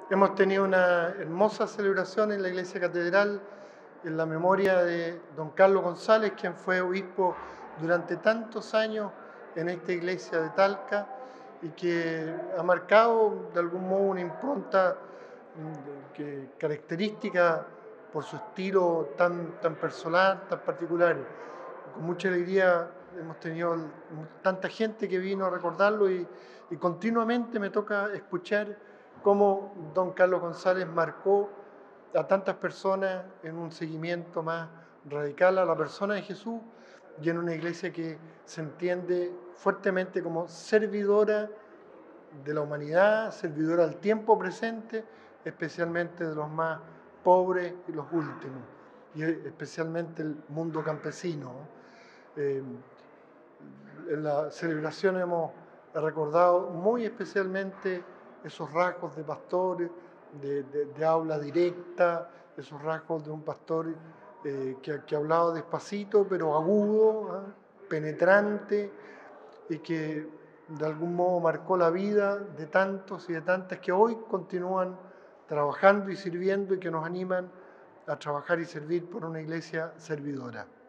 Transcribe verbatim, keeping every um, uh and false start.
Hemos tenido una hermosa celebración en la Iglesia Catedral en la memoria de don Carlos González, quien fue obispo durante tantos años en esta iglesia de Talca y que ha marcado de algún modo una impronta mm, que, característica por su estilo tan, tan personal, tan particular. Con mucha alegría hemos tenido tanta gente que vino a recordarlo y, y continuamente me toca escuchar cómo don Carlos González marcó a tantas personas en un seguimiento más radical a la persona de Jesús y en una iglesia que se entiende fuertemente como servidora de la humanidad, servidora al tiempo presente, especialmente de los más pobres y los últimos, y especialmente el mundo campesino. Eh, en la celebración hemos recordado muy especialmente esos rasgos de pastores, de, de, de habla directa, esos rasgos de un pastor eh, que, que hablaba despacito, pero agudo, ¿eh? penetrante, y que de algún modo marcó la vida de tantos y de tantas que hoy continúan trabajando y sirviendo y que nos animan a trabajar y servir por una iglesia servidora.